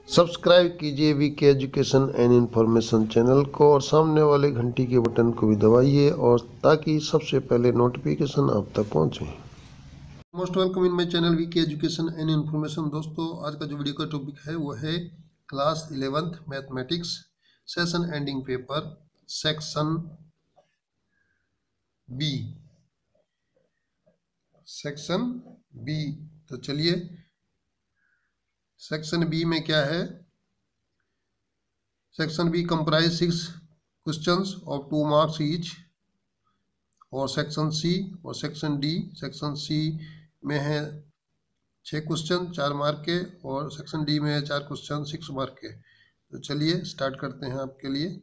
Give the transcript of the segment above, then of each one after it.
Subscribe कीजिए VK education and information channel को और सामने वाले घंटी के बटन को भी दबाइए और ताकि सबसे पहले नोटिफिकेशन आप तक पहुंचे। Most welcome in my channel VK education and information. दोस्तों, आज का जो वीडियो का टॉपिक है वो है class 11th mathematics session ending paper section B. Section B, तो चलिए सेक्शन बी में क्या है। Section B comprise 6 questions of 2 marks each. और सेक्शन सी और सेक्शन डी, सेक्शन सी में है 6 क्वेश्चन 4 मार्क के और सेक्शन डी में है 4 क्वेश्चन 6 मार्क के। तो चलिए स्टार्ट करते हैं आपके लिए।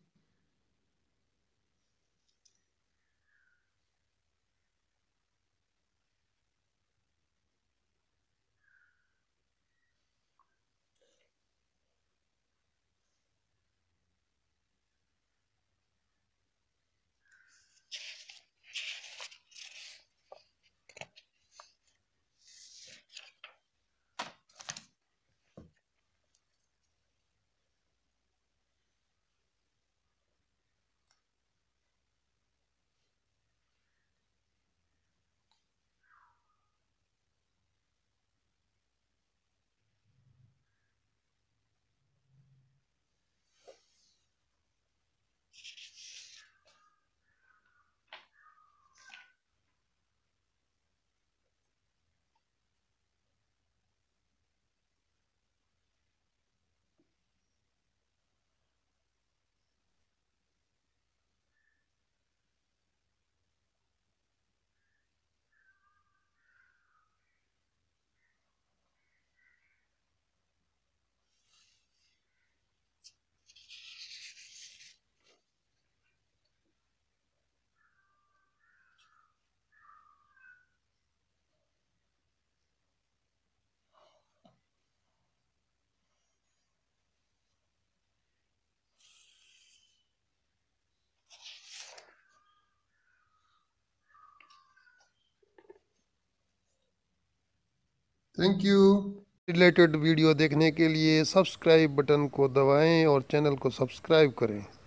Thank you. रिलेटेड वीडियो देखने के लिए सब्सक्राइब बटन को दबाएं और चैनल को सब्सक्राइब करें।